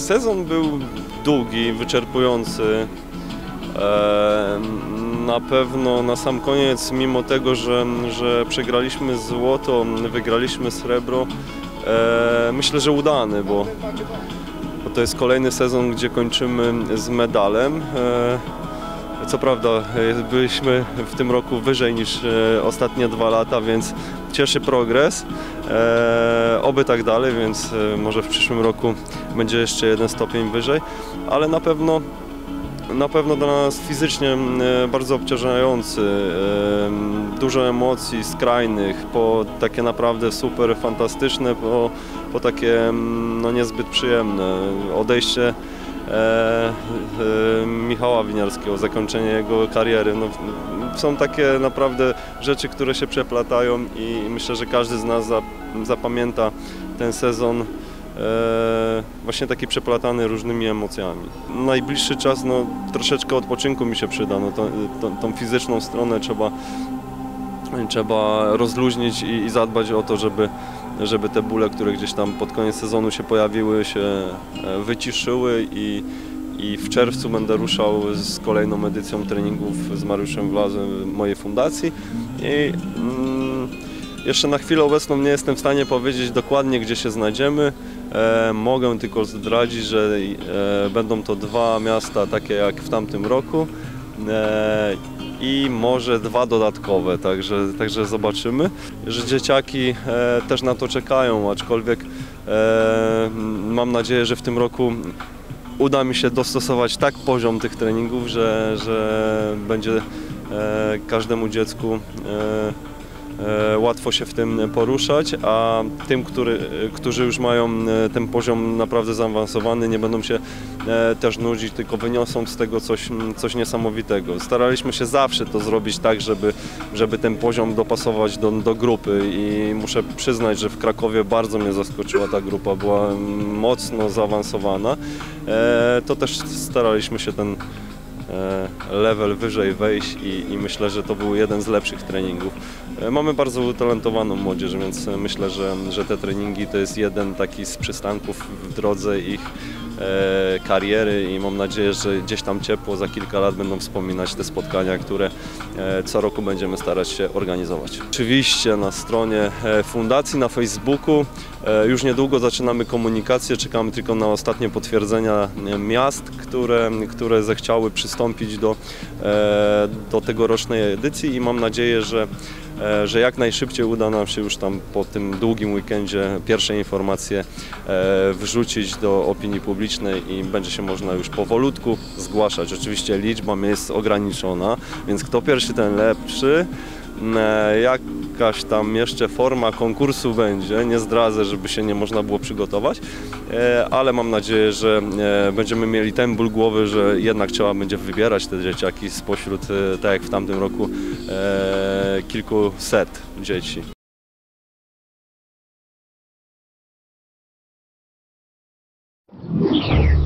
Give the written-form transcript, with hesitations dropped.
Sezon był długi, wyczerpujący. Na pewno na sam koniec, mimo tego, że przegraliśmy złoto, wygraliśmy srebro, myślę, że udany, bo to jest kolejny sezon, gdzie kończymy z medalem. Co prawda byliśmy w tym roku wyżej niż ostatnie 2 lata, więc cieszy progres. Oby tak dalej, więc może w przyszłym roku będzie jeszcze 1 stopień wyżej, ale na pewno dla nas fizycznie bardzo obciążający, dużo emocji skrajnych, po takie naprawdę super fantastyczne, po takie no niezbyt przyjemne. Odejście Michała Winiarskiego, zakończenie jego kariery. No, są takie naprawdę rzeczy, które się przeplatają i myślę, że każdy z nas zapamięta ten sezon właśnie taki przeplatany różnymi emocjami. Najbliższy czas, no, troszeczkę odpoczynku mi się przyda, no, tą fizyczną stronę trzeba rozluźnić i zadbać o to, żeby te bóle, które gdzieś tam pod koniec sezonu się pojawiły, się wyciszyły i w czerwcu będę ruszał z kolejną edycją treningów z Mariuszem Wlazem mojej fundacji. Jeszcze na chwilę obecną nie jestem w stanie powiedzieć dokładnie, gdzie się znajdziemy. Mogę tylko zdradzić, że będą to 2 miasta takie jak w tamtym roku i może 2 dodatkowe, także zobaczymy, że dzieciaki też na to czekają, aczkolwiek mam nadzieję, że w tym roku uda mi się dostosować tak poziom tych treningów, że będzie każdemu dziecku łatwo się w tym poruszać, a tym, którzy już mają ten poziom naprawdę zaawansowany, nie będą się też nudzić, tylko wyniosą z tego coś niesamowitego. Staraliśmy się zawsze to zrobić tak, żeby ten poziom dopasować do grupy i muszę przyznać, że w Krakowie bardzo mnie zaskoczyła ta grupa, była mocno zaawansowana. To też staraliśmy się ten level wyżej wejść i myślę, że to był jeden z lepszych treningów. Mamy bardzo utalentowaną młodzież, więc myślę, że te treningi to jest jeden taki z przystanków w drodze ich kariery i mam nadzieję, że gdzieś tam ciepło za kilka lat będą wspominać te spotkania, które co roku będziemy starać się organizować. Oczywiście na stronie fundacji, na Facebooku już niedługo zaczynamy komunikację, czekamy tylko na ostatnie potwierdzenia miast, które zechciały przystąpić do tegorocznej edycji i mam nadzieję, że jak najszybciej uda nam się już tam po tym długim weekendzie pierwsze informacje wrzucić do opinii publicznej i będzie się można już powolutku zgłaszać. Oczywiście liczba miejsc ograniczona, więc kto pierwszy, ten lepszy. Jakaś tam jeszcze forma konkursu będzie, nie zdradzę, żeby się nie można było przygotować, ale mam nadzieję, że będziemy mieli ten ból głowy, że jednak trzeba będzie wybierać te dzieciaki spośród, tak jak w tamtym roku, kilkuset dzieci.